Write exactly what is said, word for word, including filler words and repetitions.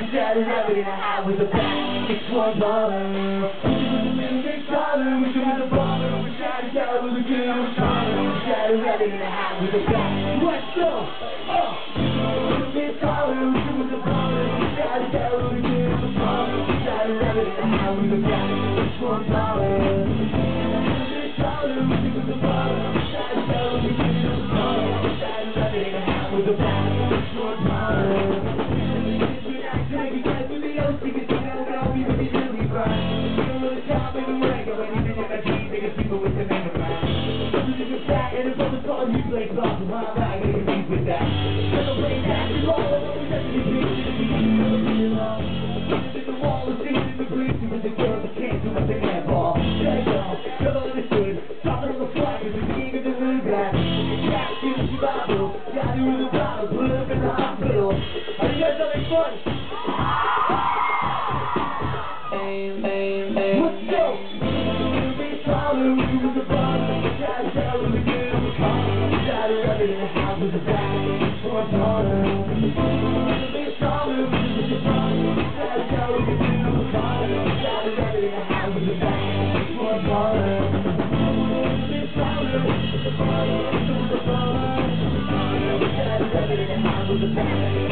Shot it up in the eye with a back. It's one dollar. Big dollar, we do the baller. We shot it down with a good old dollar. Shot it up in the eye with a back. What's up? Oh, big dollar, we do the baller. We shot it down with a good old dollar. Shot it up in the eye with a back. It's one dollar. Big dollar, we do the baller. We shot it down with a good old dollar. Shot it up in the eye with a back. It's one dollar. You play golf with my bag, and you beat with that. Celebrate that, you all over the rest of the beach. In the wall, and singing in the breeze, with the girls that can't do what they can't ball. There you go, you're understood. Dropping on the flag, is the king of the moon back. Got to the survival, got to the bottle, put up in the hospital. Are you guys having fun? Aim, aim, aim. Let's go! Big dollar, we do the bottle, got to tell them again. Shot it up in the house with a back. One dollar. Big dollar, we do the bottle. Shot it down with a good old dollar. Shot it up in the house with a back. One dollar. Big dollar, we do the bottle. We do the bottle. Shot it up in the house with a back.